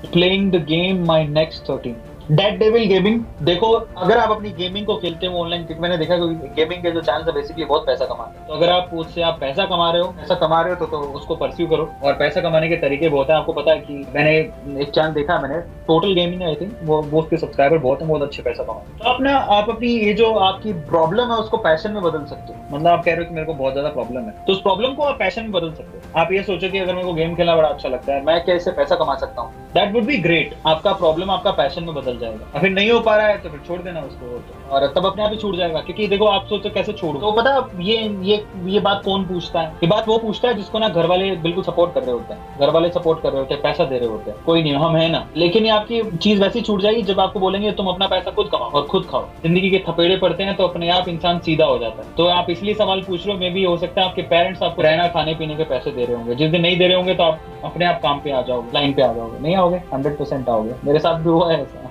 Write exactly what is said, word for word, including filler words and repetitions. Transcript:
Playing the game my next thirteen. Dead devil gaming. देखो, अगर आप अपनी गेमिंग को खेलते हो ऑनलाइन, क्योंकि मैंने देखा कि गेमिंग के जो चैनल है बेसिकली बहुत पैसा कमाते हैं, तो अगर आप उससे आप पैसा कमा रहे हो पैसा कमा रहे हो तो, तो उसको परस्यू करो। और पैसा कमाने के तरीके बहुत है, आपको पता है कि मैंने एक चैनल देखा मैंने, टोटल गेमिंग आई थिंक, वो वो उसके सब्सक्राइबर बहुत है, बहुत अच्छे पैसा कमाते हैं। तो अपना आप अपनी ये जो आपकी प्रॉब्लम है उसको पैशन में बदल सकते हो। मतलब आप कह रहे हो कि मेरे को बहुत ज्यादा प्रॉब्लम है, तो उस प्रॉब्लम को आप पैशन में बदल सकते हो। आप ये सोचो कि अगर मेरे को गेम खेलना बड़ा अच्छा लगता है, मैं कैसे पैसा कमा सकता हूँ, दैट वुड बी ग्रेट। आपका प्रॉब्लम आपका पैशन में बदल जाएगा। और फिर नहीं हो पा रहा है तो फिर छोड़ देना उसको, और तब अपने आप ही छूट जाएगा। क्योंकि देखो, आप सोचो कैसे छोड़ो, तो पता है ये ये ये बात कौन पूछता है? ये बात वो पूछता है जिसको ना घर वाले बिल्कुल सपोर्ट कर रहे होते हैं, घर वाले सपोर्ट कर रहे होते हैं, पैसा दे रहे होते हैं, कोई नहीं हम है ना। लेकिन ये आपकी चीज वैसी छूट जाएगी जब आपको बोलेंगे तुम अपना पैसा खुद कमाओ और खुद खाओ। जिंदगी के थपेड़े पड़ते हैं तो अपने आप इंसान सीधा हो जाता है। तो आप इसलिए सवाल पूछ रहे हो, मे भी हो सकता है आपके पेरेंट्स आपको रहना खाने पीने के पैसे दे रहे होंगे, जिस दिन नहीं दे रहे होंगे तो आप अपने आप काम पे आ जाओगे, लाइन पे आ जाओगे। नहीं आओगे, हंड्रेड परसेंट आओगे, मेरे साथ भी हुआ है ऐसा।